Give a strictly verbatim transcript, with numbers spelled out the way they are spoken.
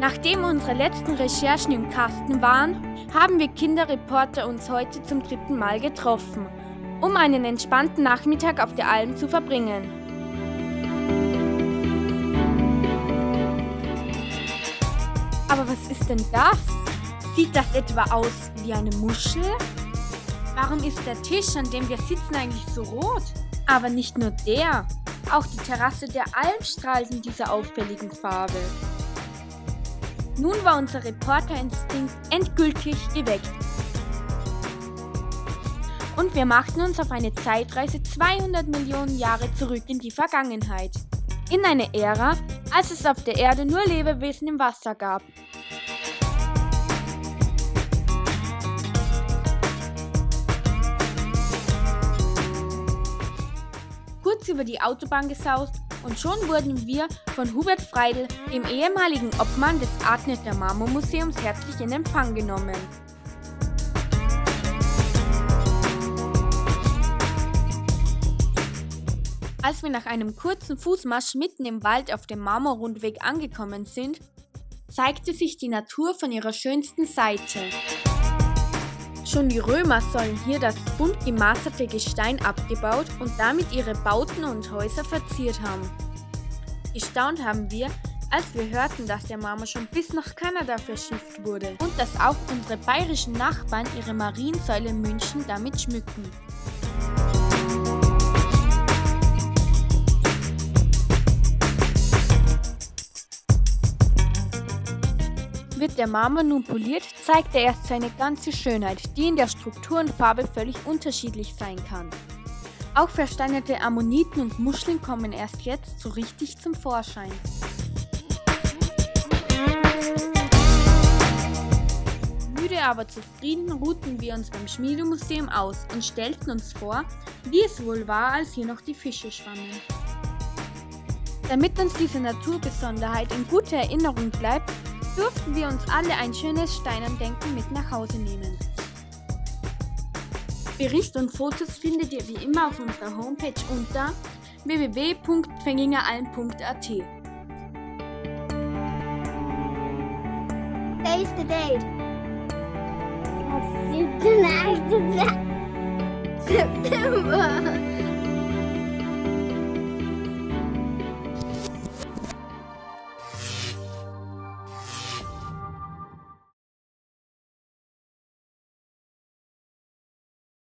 Nachdem unsere letzten Recherchen im Kasten waren, haben wir Kinderreporter uns heute zum dritten Mal getroffen, um einen entspannten Nachmittag auf der Alm zu verbringen. Aber was ist denn das? Sieht das etwa aus wie eine Muschel? Warum ist der Tisch, an dem wir sitzen, eigentlich so rot? Aber nicht nur der, auch die Terrasse der Alm strahlt in dieser auffälligen Farbe. Nun war unser Reporterinstinkt endgültig geweckt. Und wir machten uns auf eine Zeitreise zweihundert Millionen Jahre zurück in die Vergangenheit. In eine Ära, als es auf der Erde nur Lebewesen im Wasser gab. Kurz über die Autobahn gesaust und schon wurden wir von Hubert Freidl, dem ehemaligen Obmann des Adneter Marmormuseums, herzlich in Empfang genommen. Als wir nach einem kurzen Fußmarsch mitten im Wald auf dem Marmorrundweg angekommen sind, zeigte sich die Natur von ihrer schönsten Seite. Schon die Römer sollen hier das bunt gemasterte Gestein abgebaut und damit ihre Bauten und Häuser verziert haben. Gestaunt haben wir, als wir hörten, dass der Marmor schon bis nach Kanada verschifft wurde und dass auch unsere bayerischen Nachbarn ihre Mariensäule in München damit schmücken. Wird der Marmor nun poliert, zeigt er erst seine ganze Schönheit, die in der Struktur und Farbe völlig unterschiedlich sein kann. Auch versteinerte Ammoniten und Muscheln kommen erst jetzt so richtig zum Vorschein. Müde aber zufrieden ruhten wir uns beim Schmiedemuseum aus und stellten uns vor, wie es wohl war, als hier noch die Fische schwammen. Damit uns diese Naturbesonderheit in guter Erinnerung bleibt, durften wir uns alle ein schönes Steinandenken mit nach Hause nehmen. Bericht und Fotos findet ihr wie immer auf unserer Homepage unter w w w punkt pfängingeralm punkt a t. Today's the date. September.